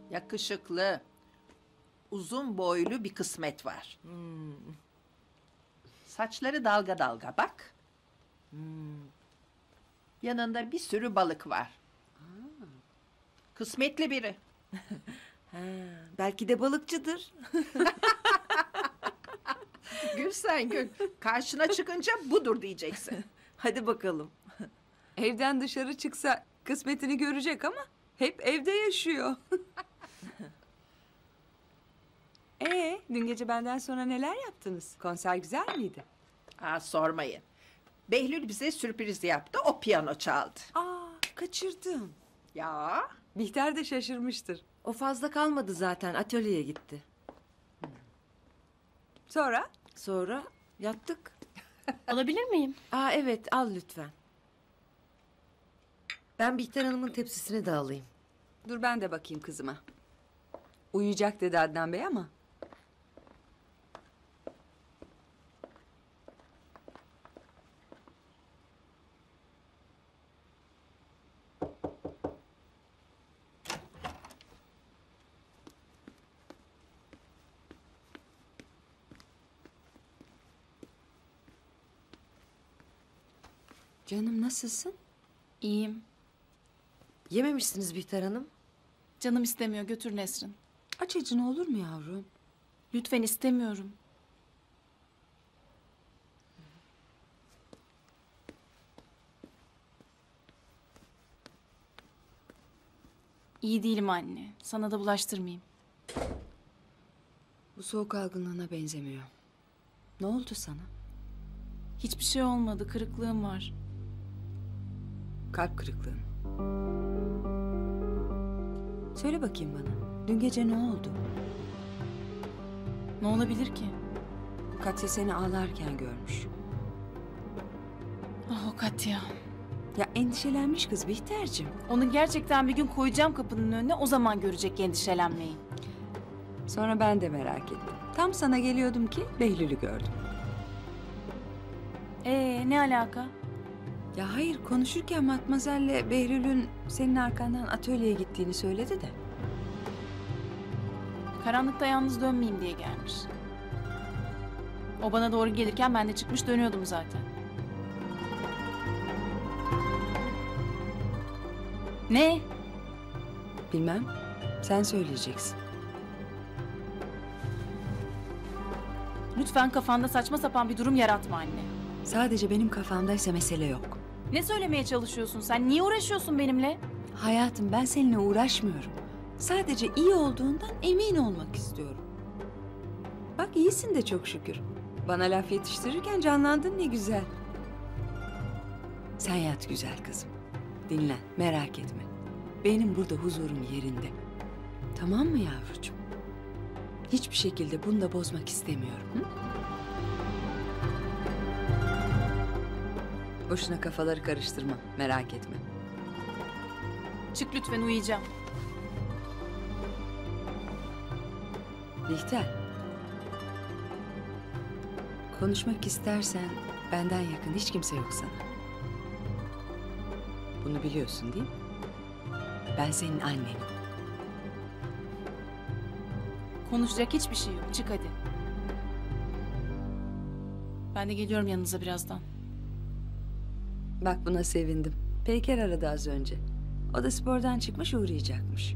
Yakışıklı, uzun boylu bir kısmet var. Saçları dalga dalga bak. Yanında bir sürü balık var. Kısmetli biri. Belki de balıkçıdır. Gül sen gül. Karşına çıkınca budur diyeceksin. Hadi bakalım. Evden dışarı çıksa kısmetini görecek ama hep evde yaşıyor. Dün gece benden sonra neler yaptınız? Konser güzel miydi? Sormayın. Behlül bize sürpriz yaptı. O piyano çaldı. Kaçırdım. Ya Bihter de şaşırmıştır. O fazla kalmadı zaten, atölyeye gitti. Sonra? Sonra yattık. Alabilir miyim? Evet, al lütfen. Ben Bihter Hanım'ın tepsisini de alayım. Dur ben de bakayım kızıma. Uyuyacak dedi Adnan Bey ama. Canım nasılsın? İyiyim. Yememişsiniz Bihter Hanım. Canım istemiyor. Götür Nesrin. Aç acın olur mu yavrum? Lütfen istemiyorum. İyi değilim anne. Sana da bulaştırmayayım. Bu soğuk algınlığına benzemiyor. Ne oldu sana? Hiçbir şey olmadı. Kırıklığım var. Kalp kırıklığı. Söyle bakayım bana. Dün gece ne oldu? Ne olabilir ki? Katya seni ağlarken görmüş. O Katya. Ya endişelenmiş kız Bihter'cim. Onu gerçekten bir gün koyacağım kapının önüne. O zaman görecek endişelenmeyi. Sonra ben de merak ettim. Tam sana geliyordum ki Behlül'ü gördüm. Ne alaka? Ya hayır konuşurken Matmazel'le Behlül'ün senin arkandan atölyeye gittiğini söyledi de. Karanlıkta yalnız dönmeyeyim diye gelmiş. O bana doğru gelirken ben de çıkmış dönüyordum zaten. Ne? Bilmem. Sen söyleyeceksin. Lütfen kafanda saçma sapan bir durum yaratma anne. Sadece benim kafamdaysa mesele yok. Ne söylemeye çalışıyorsun sen? Niye uğraşıyorsun benimle? Hayatım ben seninle uğraşmıyorum. Sadece iyi olduğundan emin olmak istiyorum. Bak iyisin de çok şükür. Bana laf yetiştirirken canlandın ne güzel. Sen yat güzel kızım. Dinlen, merak etme. Benim burada huzurum yerinde. Tamam mı yavrucuğum? Hiçbir şekilde bunu da bozmak istemiyorum. Hı? Boşuna kafaları karıştırma, merak etme. Çık lütfen, uyuyacağım. Bihter. Konuşmak istersen benden yakın hiç kimse yok sana. Bunu biliyorsun değil mi? Ben senin annenim. Konuşacak hiçbir şey yok. Çık hadi. Ben de geliyorum yanınıza birazdan. Bak buna sevindim. Peyker aradı az önce. O da spordan çıkmış uğrayacakmış.